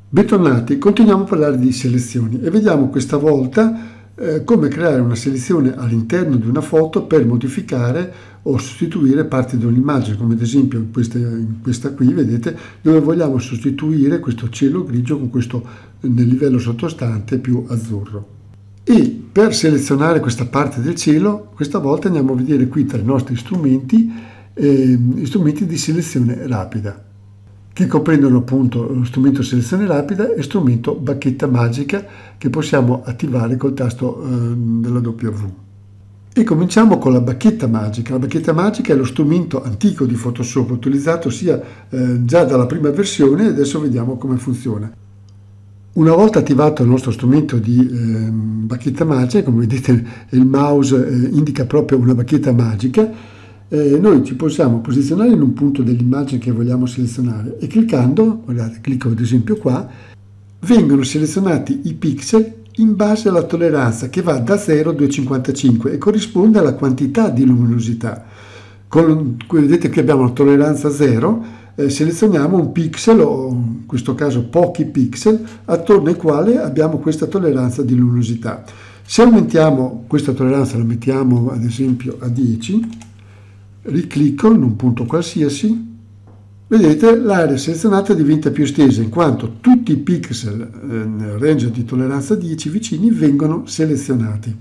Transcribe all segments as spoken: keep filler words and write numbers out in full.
Bentornati, continuiamo a parlare di selezioni e vediamo questa volta eh, come creare una selezione all'interno di una foto per modificare o sostituire parti di un'immagine, come ad esempio in questa, in questa qui, vedete, dove vogliamo sostituire questo cielo grigio con questo nel livello sottostante più azzurro. E per selezionare questa parte del cielo, questa volta andiamo a vedere qui tra i nostri strumenti, eh, strumenti di selezione rapida, che comprendono appunto lo strumento selezione rapida e strumento bacchetta magica che possiamo attivare col tasto eh, della W. E cominciamo con la bacchetta magica. La bacchetta magica è lo strumento antico di Photoshop, utilizzato sia eh, già dalla prima versione, e adesso vediamo come funziona. Una volta attivato il nostro strumento di eh, bacchetta magica, come vedete il mouse eh, indica proprio una bacchetta magica, Eh, noi ci possiamo posizionare in un punto dell'immagine che vogliamo selezionare e cliccando, guardate, clicco ad esempio qua, vengono selezionati i pixel in base alla tolleranza che va da zero a duecentocinquantacinque e corrisponde alla quantità di luminosità. Con, vedete che abbiamo la tolleranza zero, eh, selezioniamo un pixel, o in questo caso pochi pixel, attorno ai quali abbiamo questa tolleranza di luminosità. Se aumentiamo questa tolleranza, la mettiamo ad esempio a dieci, riclicco in un punto qualsiasi, vedete l'area selezionata diventa più estesa in quanto tutti i pixel eh, nel range di tolleranza dieci vicini vengono selezionati.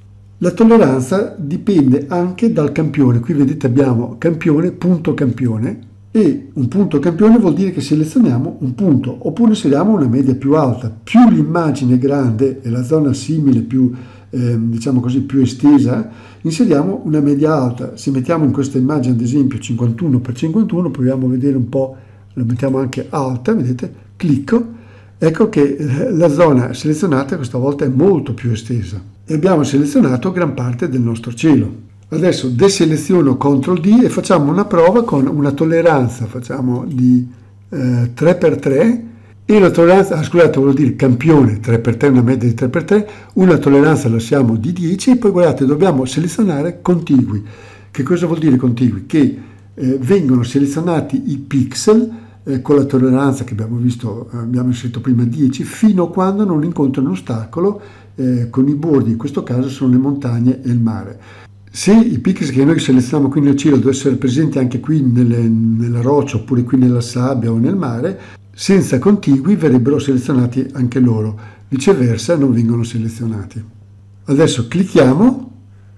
La tolleranza dipende anche dal campione. Qui vedete abbiamo campione, punto campione, e un punto campione vuol dire che selezioniamo un punto oppure inseriamo una media più alta. Più l'immagine è grande e la zona simile più Eh, diciamo così più estesa, inseriamo una media alta. Se mettiamo in questa immagine ad esempio cinquantuno per cinquantuno, proviamo a vedere un po', la mettiamo anche alta, vedete, clicco, ecco che la zona selezionata questa volta è molto più estesa e abbiamo selezionato gran parte del nostro cielo. Adesso deseleziono control D e facciamo una prova con una tolleranza, facciamo di eh, tre per tre. E la tolleranza, ah, scusate, vuol dire campione tre per tre, una media di tre per tre, una tolleranza lasciamo di dieci e poi guardate dobbiamo selezionare contigui. Che cosa vuol dire contigui? Che eh, vengono selezionati i pixel eh, con la tolleranza che abbiamo visto, abbiamo inserito prima dieci, fino a quando non incontrano un ostacolo eh, con i bordi, in questo caso sono le montagne e il mare. Se i pixel che noi selezioniamo qui nel cielo dovessero essere presenti anche qui nelle, nella roccia oppure qui nella sabbia o nel mare, senza contigui verrebbero selezionati anche loro, viceversa non vengono selezionati. Adesso clicchiamo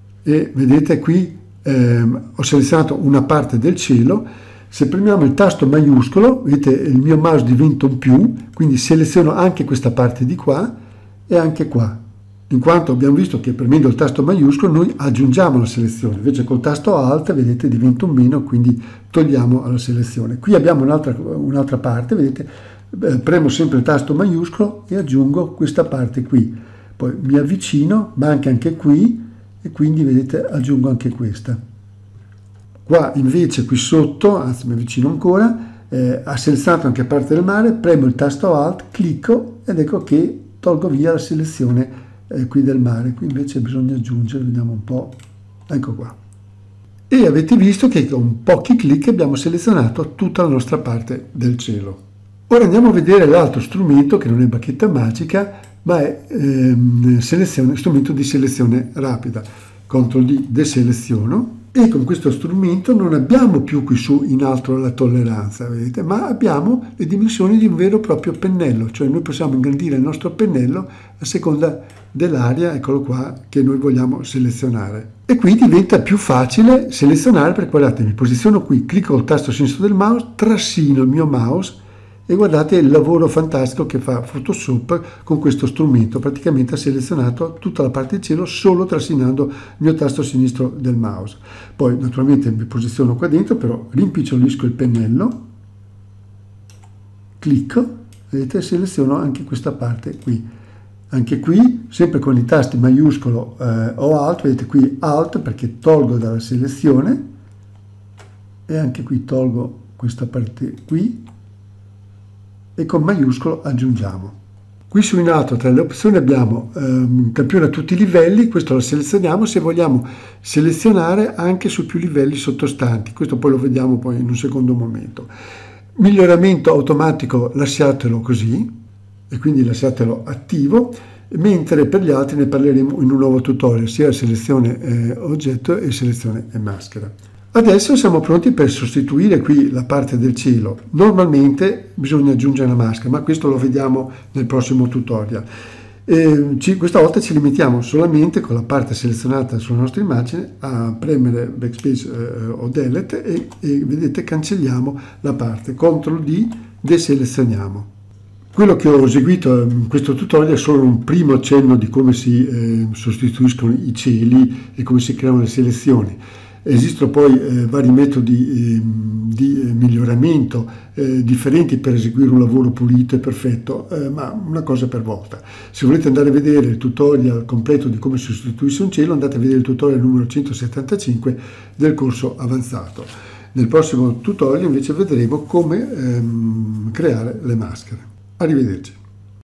e vedete qui ehm, ho selezionato una parte del cielo. Se premiamo il tasto maiuscolo, vedete il mio mouse diventa un più, quindi seleziono anche questa parte di qua e anche qua, in quanto abbiamo visto che premendo il tasto maiuscolo noi aggiungiamo la selezione, invece col tasto Alt vedete diventa un meno, quindi togliamo la selezione. Qui abbiamo un'altra un'altra parte, vedete, eh, premo sempre il tasto maiuscolo e aggiungo questa parte qui, poi mi avvicino, manca anche qui e quindi vedete aggiungo anche questa. Qua invece qui sotto, anzi mi avvicino ancora, eh, ha selezionato anche parte del mare, premo il tasto Alt, clicco ed ecco che tolgo via la selezione Eh, qui del mare. Qui invece bisogna aggiungere, vediamo un po', ecco qua, e avete visto che con pochi clic abbiamo selezionato tutta la nostra parte del cielo. Ora andiamo a vedere l'altro strumento che non è bacchetta magica ma è ehm, selezione, strumento di selezione rapida. control D deseleziono e con questo strumento non abbiamo più qui su in alto la tolleranza, vedete, ma abbiamo le dimensioni di un vero e proprio pennello, cioè noi possiamo ingrandire il nostro pennello a seconda dell'area, eccolo qua, che noi vogliamo selezionare. E qui diventa più facile selezionare perché guardate, mi posiziono qui, clicco col tasto sinistro del mouse, trassino il mio mouse e guardate il lavoro fantastico che fa Photoshop con questo strumento. Praticamente ha selezionato tutta la parte del cielo solo trascinando il mio tasto sinistro del mouse. Poi naturalmente mi posiziono qua dentro, però rimpicciolisco il pennello, clicco, vedete, seleziono anche questa parte qui. Anche qui, sempre con i tasti maiuscolo eh, o Alt, vedete qui Alt perché tolgo dalla selezione e anche qui tolgo questa parte qui e con maiuscolo aggiungiamo. Qui su in alto tra le opzioni abbiamo ehm, campione a tutti i livelli, questo lo selezioniamo se vogliamo selezionare anche su più livelli sottostanti, questo poi lo vediamo poi in un secondo momento. Miglioramento automatico lasciatelo così. e quindi lasciatelo attivo, mentre per gli altri ne parleremo in un nuovo tutorial, sia selezione eh, oggetto e selezione e maschera. Adesso siamo pronti per sostituire qui la parte del cielo. Normalmente bisogna aggiungere la maschera, ma questo lo vediamo nel prossimo tutorial. E ci, questa volta ci limitiamo solamente con la parte selezionata sulla nostra immagine a premere backspace eh, o delete e, e vedete cancelliamo la parte, control D, deselezioniamo. Quello che ho eseguito in questo tutorial è solo un primo accenno di come si eh, sostituiscono i cieli e come si creano le selezioni. Esistono poi eh, vari metodi eh, di eh, miglioramento eh, differenti per eseguire un lavoro pulito e perfetto, eh, ma una cosa per volta. Se volete andare a vedere il tutorial completo di come sostituisce un cielo, andate a vedere il tutorial numero centosettantacinque del corso avanzato. Nel prossimo tutorial invece vedremo come ehm, creare le maschere. Arrivederci.